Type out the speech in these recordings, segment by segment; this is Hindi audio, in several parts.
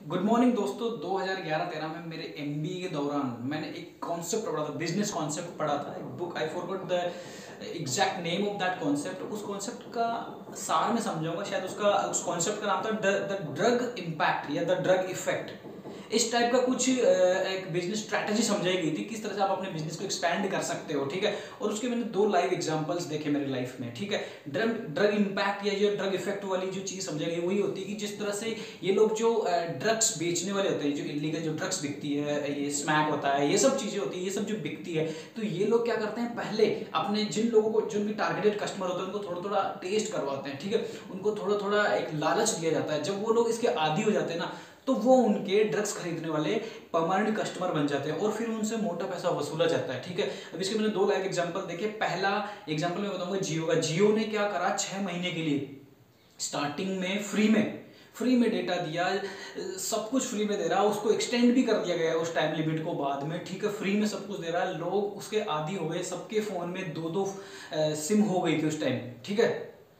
गुड मॉर्निंग दोस्तों। 2011-13 में मेरे एमबीए के दौरान मैंने एक कॉन्सेप्ट पढ़ा था, बिजनेस कॉन्सेप्ट पढ़ा था। एक book, I forgot the exact name of that concept. उस कॉन्सेप्ट का सार मैं समझाऊंगा, शायद उस कॉन्सेप्ट का नाम था द ड्रग इम्पैक्ट या द ड्रग इफेक्ट। इस टाइप का कुछ एक बिजनेस स्ट्रैटेजी समझाई गई थी, किस तरह से आप अपने बिजनेस को एक्सपैंड कर सकते हो। ठीक है, और उसके मैंने 2 लाइव एग्जांपल्स देखे मेरी लाइफ में। ठीक है, ड्रग इम्पैक्ट या जो ड्रग इफेक्ट वाली जो चीज समझाई गई वही होती है कि जिस तरह से ये लोग जो ड्रग्स बेचने वाले होते हैं, जो इलीगल जो ड्रग्स बिकती है, ये स्मैक होता है, ये सब चीजें होती है, ये सब जो बिकती है, तो ये लोग क्या करते हैं, पहले अपने जिन लोगों को, जो भी टारगेटेड कस्टमर होते हैं, उनको थोड़ा थोड़ा टेस्ट करवाते हैं। ठीक है, उनको थोड़ा थोड़ा एक लालच दिया जाता है। जब वो लोग इसके आदी हो जाते हैं ना, तो वो उनके ड्रग्स खरीदने वाले परमानेंट कस्टमर बन जाते हैं और फिर उनसे मोटा पैसा वसूला जाता है। ठीक है, अब इसके मैंने 2 लाइव एग्जांपल देखे। पहला एग्जांपल मैं बताऊंगा जियो का। जियो ने क्या करा, 6 महीने के लिए स्टार्टिंग में फ्री में डेटा दिया, सब कुछ फ्री में दे रहा, उसको एक्सटेंड भी कर दिया गया उस टाइम लिमिट को बाद में। ठीक है, फ्री में सब कुछ दे रहा है, लोग उसके आदी हो गए, सबके फोन में 2-2 सिम हो गई थी उस टाइम। ठीक है,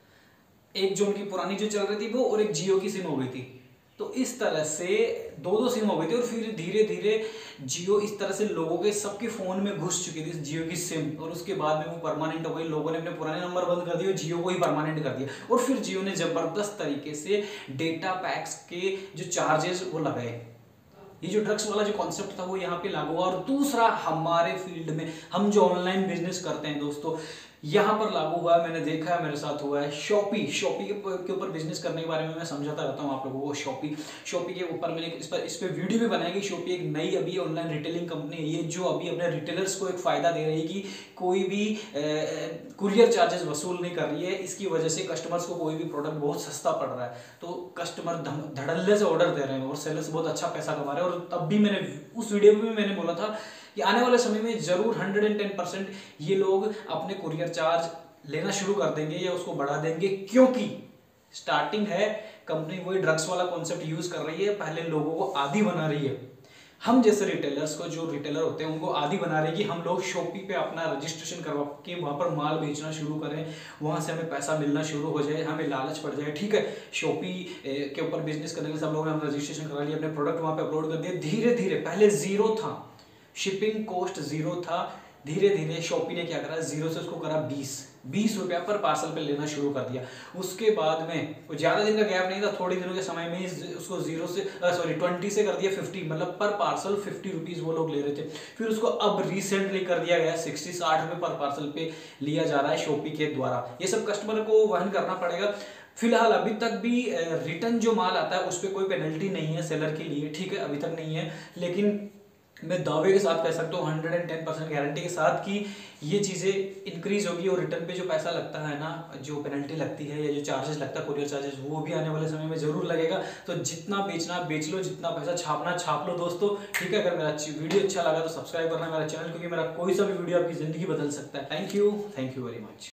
एक जो उनकी पुरानी जो चल रही थी वो, और एक जियो की सिम हो गई थी। तो इस तरह से 2-2 सिम हो गई थी और फिर धीरे धीरे जियो इस तरह से लोगों के सबके फोन में घुस चुकी थी जियो की सिम, और उसके बाद में वो परमानेंट हो गई। लोगों ने अपने पुराने नंबर बंद कर दिए और जियो को ही परमानेंट कर दिया, और फिर जियो ने जबरदस्त तरीके से डेटा पैक्स के जो चार्जेस वो लगाए। ये जो ड्रग्स वाला जो कॉन्सेप्ट था वो यहाँ पे लागू हुआ। और दूसरा, हमारे फील्ड में हम जो ऑनलाइन बिजनेस करते हैं दोस्तों, यहाँ पर लागू हुआ है। मैंने देखा है, मेरे साथ हुआ है। शॉपी के ऊपर बिजनेस करने के बारे में मैं समझाता रहता हूँ आप लोगों को। शॉपी के ऊपर मैंने इस पर वीडियो भी बनाई गई। शॉपी एक नई अभी ऑनलाइन रिटेलिंग कंपनी है ये, जो अभी अपने रिटेलर्स को एक फायदा दे रही है कि कोई भी कुरियर चार्जेस वसूल नहीं कर रही है। इसकी वजह से कस्टमर्स को कोई भी प्रोडक्ट बहुत सस्ता पड़ रहा है, तो कस्टमर धड़ल्ले से ऑर्डर दे रहे हैं और सेलर्स बहुत अच्छा पैसा कमा रहे हैं। और तब भी मैंने उस वीडियो में मैंने बोला था कि आने वाले समय में जरूर 110% ये लोग अपने कुरियर चार्ज लेना शुरू कर देंगे या उसको बढ़ा देंगे, क्योंकि स्टार्टिंग है, कंपनी वही ड्रग्स वाला कॉन्सेप्ट यूज कर रही है, पहले लोगों को आदी बना रही है। हम जैसे रिटेलर्स को, जो रिटेलर होते हैं, उनको आदी बना रहे हैं कि हम लोग शॉपी पे अपना रजिस्ट्रेशन करवा के वहाँ पर माल बेचना शुरू करें, वहाँ से हमें पैसा मिलना शुरू हो जाए, हमें लालच पड़ जाए। ठीक है, शॉपी के ऊपर बिजनेस करने के सब लोगों ने हम रजिस्ट्रेशन करा लिया, अपने प्रोडक्ट वहाँ पे अपलोड कर दिए। धीरे धीरे, पहले जीरो था, शिपिंग कॉस्ट जीरो था, धीरे धीरे शॉपी ने क्या करा, जीरो से उसको करा 20 रुपया पर पार्सल पे लेना शुरू कर दिया। उसके बाद में ज्यादा दिन का गैप नहीं था, थोड़े दिनों के समय में ही उसको 20 से कर दिया 50, मतलब पर पार्सल 50 रुपीज वो लोग ले रहे थे। फिर उसको अब रिसेंटली कर दिया गया 60-60 रुपए पर पार्सल पे लिया जा रहा है शॉपी के द्वारा। ये सब कस्टमर को वहन करना पड़ेगा। फिलहाल अभी तक भी रिटर्न जो माल आता है उस पर कोई पेनल्टी नहीं है सेलर के लिए। ठीक है, अभी तक नहीं है, लेकिन मैं दावे के साथ कह सकता हूँ 110% गारंटी के साथ कि ये चीज़ें इंक्रीज होगी, और रिटर्न पे जो पैसा लगता है ना, जो पेनल्टी लगती है या जो चार्जेस लगता है कुरियर चार्जेस, वो भी आने वाले समय में जरूर लगेगा। तो जितना बेचना बेच लो, जितना पैसा छापना छाप लो दोस्तों। ठीक है, अगर मेरा वीडियो अच्छा लगा तो सब्सक्राइब करना मेरा चैनल, क्योंकि मेरा कोई सा भी वीडियो आपकी ज़िंदगी बदल सकता है। Thank you very much.